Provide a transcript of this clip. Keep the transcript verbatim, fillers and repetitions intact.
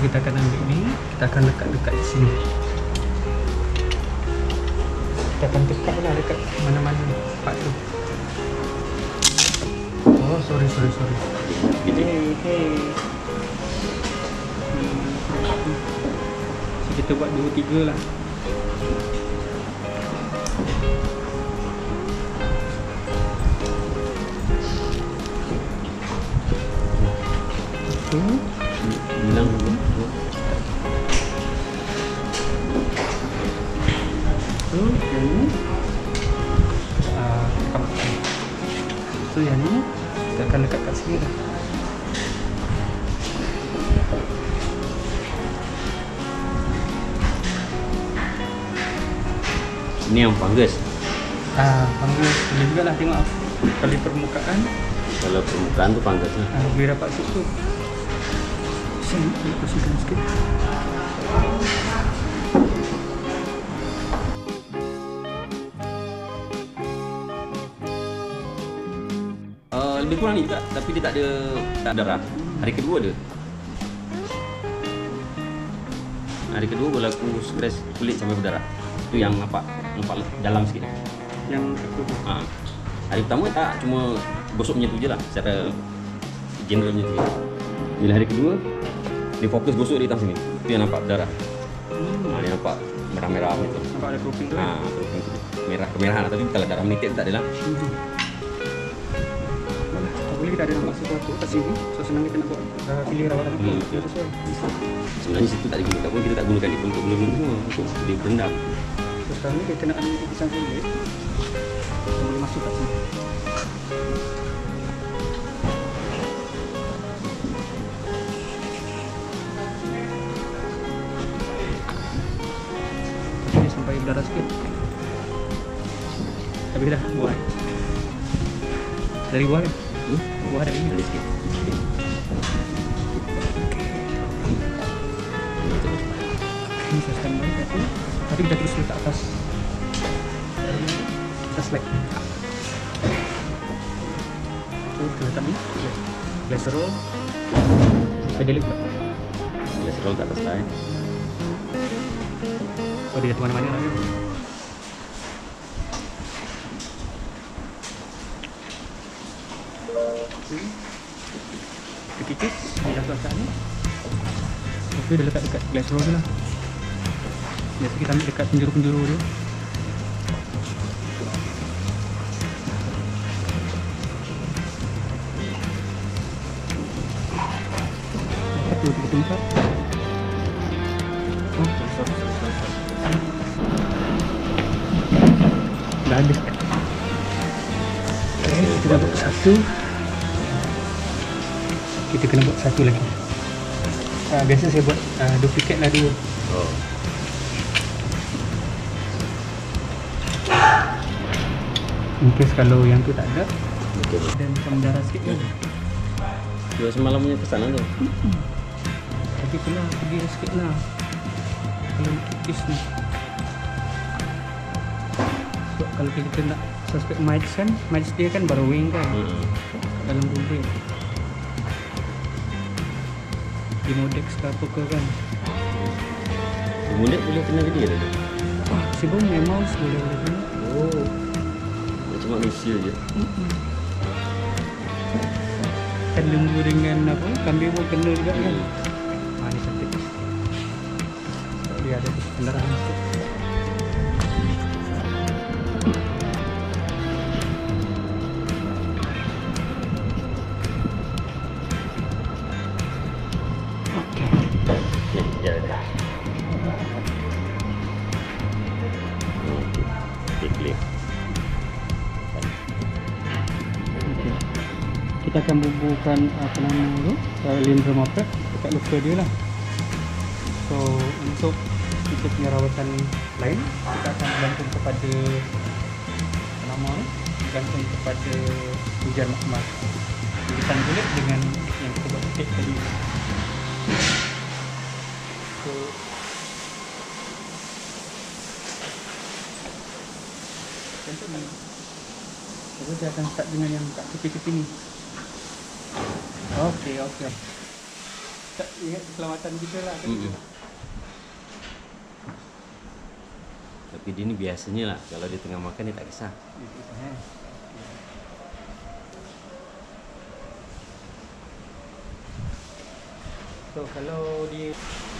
kita akan ambil ini, kita akan lekat-lekat di sini. Kita akan tekan lah dekat mana-mana part tu. Oh, sorry, sorry, sorry. Hey, hey. So, kita buat dua tiga lah. Hmm. Bilang tu yang ni ah, so yang ni kita akan lekat kat sini lah. ini yang fungus. Ah, fungus boleh juga lah, tengok kali permukaan. Kalau permukaan tu fungus lah. Ah, boleh dapat situ. Sini, kita bersihkan sikit. Uh, lebih kurang ni juga, tapi dia tak ada tak ada darah. Hari kedua dia. Hari kedua bila aku scratch kulit sampai berdarah. Itu yang nampak nampak dalam sikit. Yang satu tu. Ha. Hari pertama tak, cuma gosok macam tu je lah, secara general macam tu. Bila hari kedua, dia fokus gosok di hitam sini. Itu yang nampak berdarah. Hmm. Ha, dia nampak merah-merah macam tu. Nampak ada cropping tu Ha, kan? cropping tu. Merah kemerahan lah, tapi kalau darah menitik tak ada lah. Hmm. Tak boleh kita ada nampak sesuatu kat sini. So senang kita nak buat uh, pilih rawatan apa. Hmm. Kita sesuai. Sebenarnya situ tak digunakan pun, kita tak gunakan dia untuk bulu-bulu semua, untuk dia berendam. So sekarang ni kita nak ambil pisang kulit. Kita boleh masuk kat sini. Ini sampai berdarah sikit. Habis dah buah. Dari buah kan? Hmm? Buah dari Ada ini. sikit. Ini saya standby kat sini. Tapi kita terus letak atas. Kita select. So kita letak ni. Glycerol. Saya delete tak? Glycerol kat atas lah eh. Oh dia jatuh mana-mana lah kan? Kita kikis. Dia dah letak ni. Okey, dia letak dekat glycerol je lah. Biasa kita ambil dekat penjuru-penjuru dia. Satu, tiga, empat. Oh, sorry, sorry, sorry, sorry. Dah habis. Okay, kita dah buat satu. Kita kena buat satu lagi. Uh, biasa saya buat uh, duplikat lah dua. Oh. In case kalau yang tu tak ada, Okey. dan macam darah sikit lagi. Dua semalam punya pesanan tu. Tapi kena pergi sikit lah. Kalau kikis ni. So, kalau kita nak suspect mites kan, mites dia kan burrowing kan. Hmm. Dalam kulit. Demodex ke apa ke kan. Mulut boleh kena jadi ada tu. Wah, sibuk memang boleh boleh kena. Oh. Macam manusia je. Kan lembu dengan apa, kambing pun kena juga kan. Ha, ni cantik. So, dia ada pendarahan sikit. Okey. Okey, ya dah. Okey. Okey, clear. Okay. Kita akan bubuhkan apa nama tu, uh, lindroma prep dekat luka dia lah. So untuk kita punya rawatan lain, kita akan bergantung kepada apa nama tu, bergantung kepada hujan makmal. Hujan kulit dengan yang kita buat tape tadi. So contoh ni. So, dia akan start dengan yang kat tepi-tepi ni. Okey, okey. tak ingat keselamatan kita lah kan. Mm-mm. Tapi dia ni biasanya lah kalau dia tengah makan dia tak kisah. Eh. So kalau dia